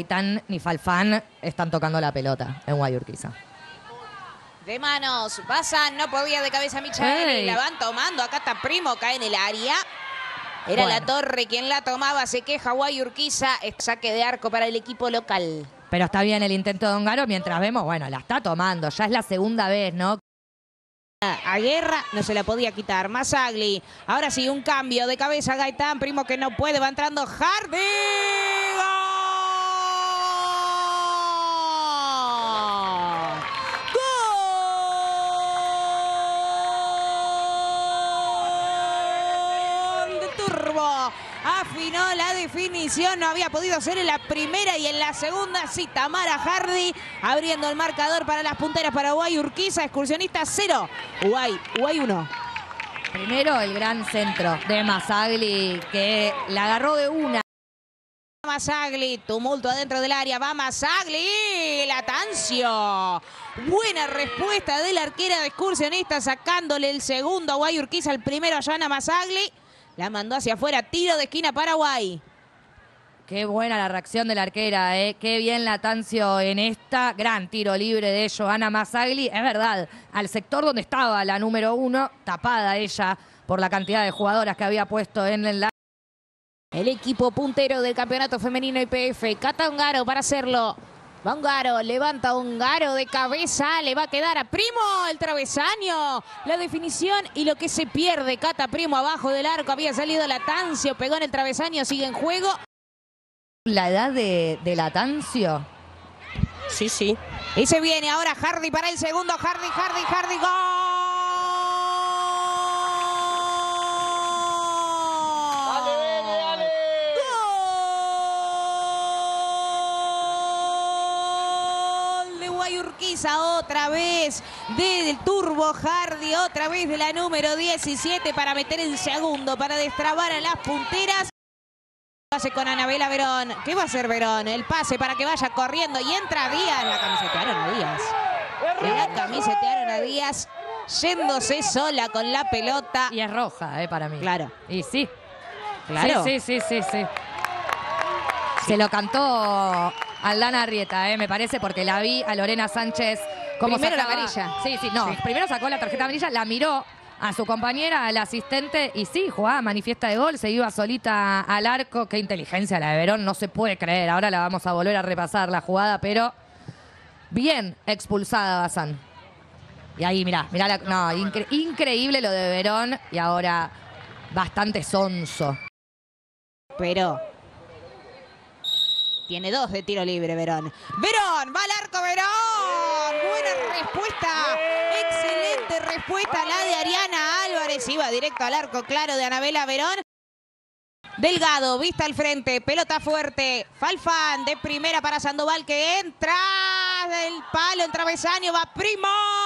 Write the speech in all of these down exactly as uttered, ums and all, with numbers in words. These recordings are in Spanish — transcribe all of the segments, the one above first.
Gaitán ni Falfán están tocando la pelota en Guayurquiza. De manos, Bazán, no podía de cabeza Michaeli, Ey. la van tomando, acá está Primo, cae en el área. Era Bueno. La Torre quien la tomaba, se queja Guayurquiza, es saque de arco para el equipo local. Pero está bien el intento de Ongaro mientras vemos, bueno, la está tomando. Ya es la segunda vez, ¿no? A Guerra no se la podía quitar, Mazzagli, ahora sí un cambio de cabeza Gaitán, Primo que no puede, va entrando Hardy. Turbo, afinó la definición, no había podido ser en la primera y en la segunda, sí, Tamara Hardy abriendo el marcador para las punteras para Guayurquiza, Excursionistas cero, Guay, Guay uno. Primero el gran centro de Mazzagli que la agarró de una. Mazzagli, tumulto adentro del área, va Mazzagli, Latancio. Buena respuesta de la arquera de Excursionistas sacándole el segundo a Guayurquiza, el primero a Yana Mazzagli. La mandó hacia afuera, tiro de esquina Paraguay. Qué buena la reacción de la arquera, ¿eh? Qué bien Latancio en esta. Gran tiro libre de Johanna Mazzagli. Es verdad, al sector donde estaba la número uno, tapada ella por la cantidad de jugadoras que había puesto en la... El equipo puntero del campeonato femenino I P F. Cata Ongaro para hacerlo. Va Ongaro, levanta Ongaro de cabeza, le va a quedar a Primo el travesaño. La definición y lo que se pierde. Cata Primo abajo del arco, había salido Latancio, pegó en el travesaño, sigue en juego. La edad de, de Latancio. Sí, sí. Y se viene ahora Hardy para el segundo. Hardy, Hardy, Hardy, gol. Guayurquiza otra vez del Turbo Hardy, otra vez de la número diecisiete para meter el segundo, para destrabar a las punteras. Pase con Anabela Verón. ¿Qué va a hacer Verón? El pase para que vaya corriendo y entra Díaz. La camisetearon a Díaz. La camisetearon a Díaz yéndose sola con la pelota. Y es roja, eh, para mí. Claro. Y sí. Claro. Sí, sí, sí, sí, sí. Se lo cantó Aldana Arrieta, eh, me parece, porque la vi a Lorena Sánchez. Como Primero la sacaba... amarilla. Sí, sí, no. Sí. Primero sacó la tarjeta amarilla, la miró a su compañera, al asistente, y sí, jugaba manifiesta de gol, se iba solita al arco. Qué inteligencia la de Verón, no se puede creer. Ahora la vamos a volver a repasar la jugada, pero bien expulsada Bazán. Y ahí, mirá, mirá, la... no, incre... increíble lo de Verón, y ahora bastante sonso. Pero tiene dos de tiro libre Verón. Verón, va al arco Verón. Buena respuesta. Excelente respuesta la de Ariana Álvarez. Iba directo al arco, claro, de Anabela Verón. Delgado, vista al frente, pelota fuerte. Falfán de primera para Sandoval que entra del palo en travesaño. Va Primo.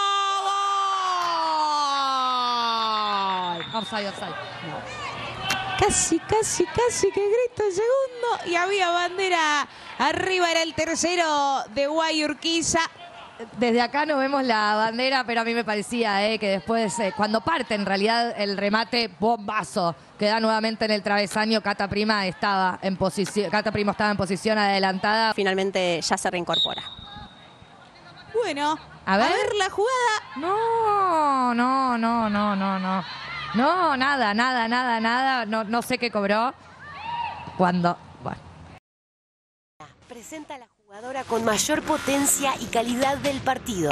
¡Gol! Offside, offside. Casi, casi, casi que grita el segundo y había bandera arriba, era el tercero de Guayurquiza. Desde acá no vemos la bandera, pero a mí me parecía eh, que después, eh, cuando parte en realidad el remate, bombazo, que da nuevamente en el travesaño, Cata Prima estaba en posición, Cata Primo estaba en posición adelantada. Finalmente ya se reincorpora. Bueno, A ver. a ver la jugada. No, no, no, no, no, no. No, nada, nada, nada, nada. No, no sé qué cobró. Cuando... Bueno. Presenta a la jugadora con mayor potencia y calidad del partido.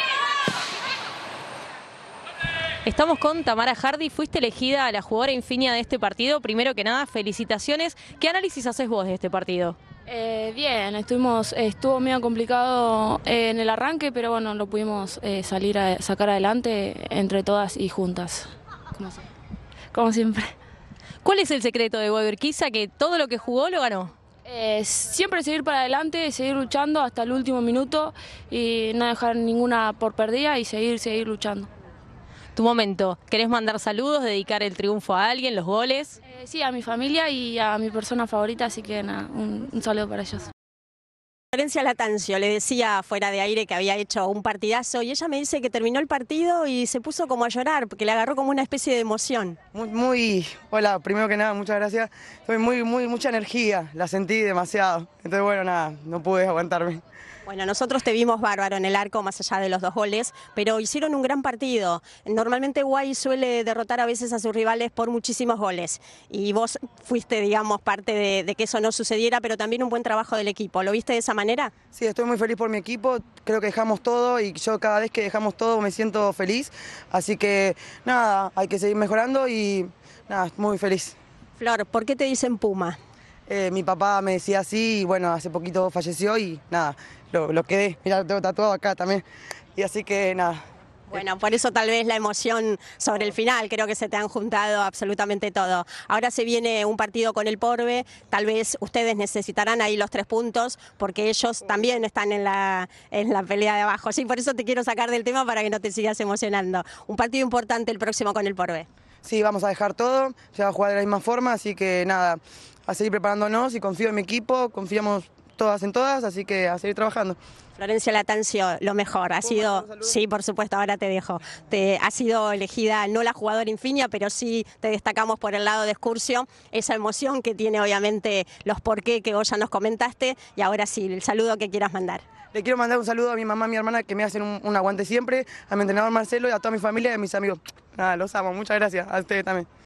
Estamos con Tamara Hardy, fuiste elegida la jugadora insignia de este partido. Primero que nada, felicitaciones. ¿Qué análisis haces vos de este partido? Eh, bien, estuvimos, estuvo medio complicado eh, en el arranque, pero bueno, lo pudimos eh, salir a sacar adelante entre todas y juntas, como, si- como siempre. ¿Cuál es el secreto de Guayurquiza, que todo lo que jugó lo ganó? Eh, siempre seguir para adelante, seguir luchando hasta el último minuto y no dejar ninguna por perdida y seguir, seguir luchando. Tu momento, ¿querés mandar saludos, dedicar el triunfo a alguien, los goles? Eh, sí, a mi familia y a mi persona favorita, así que nada, un, un saludo para ellos. Florencia Latancio, le decía fuera de aire que había hecho un partidazo y ella me dice que terminó el partido y se puso como a llorar porque le agarró como una especie de emoción. Muy, muy, hola, primero que nada, muchas gracias. Estoy muy, muy, mucha energía, la sentí demasiado. Entonces, bueno, nada, no pude aguantarme. Bueno, nosotros te vimos bárbaro en el arco, más allá de los dos goles, pero hicieron un gran partido. Normalmente Guay suele derrotar a veces a sus rivales por muchísimos goles. Y vos fuiste, digamos, parte de, de que eso no sucediera, pero también un buen trabajo del equipo. ¿Lo viste de esa manera? Sí, estoy muy feliz por mi equipo. Creo que dejamos todo y yo cada vez que dejamos todo me siento feliz. Así que, nada, hay que seguir mejorando y, nada, muy feliz. Flor, ¿por qué te dicen Puma? Eh, mi papá me decía así y, bueno, hace poquito falleció y, nada, lo, lo quedé. Mirá, lo tengo tatuado acá también. Y así que, nada. Bueno, por eso tal vez la emoción sobre el final, creo que se te han juntado absolutamente todo. Ahora se viene un partido con el Porbe, tal vez ustedes necesitarán ahí los tres puntos, porque ellos también están en la, en la pelea de abajo. Sí, por eso te quiero sacar del tema para que no te sigas emocionando. Un partido importante el próximo con el Porbe. Sí, vamos a dejar todo, se va a jugar de la misma forma, así que nada, a seguir preparándonos y confío en mi equipo, confiamos todas en todas, así que a seguir trabajando. Florencia Latancio, lo mejor, ha sido, sí, por supuesto, ahora te dejo, te, ha sido elegida no la jugadora insignia, pero sí te destacamos por el lado de Excursio, esa emoción que tiene obviamente los porqué que vos ya nos comentaste, y ahora sí, el saludo que quieras mandar. Le quiero mandar un saludo a mi mamá y mi hermana que me hacen un, un aguante siempre, a mi entrenador Marcelo y a toda mi familia y a mis amigos. Nada, los amo, muchas gracias, a ustedes también.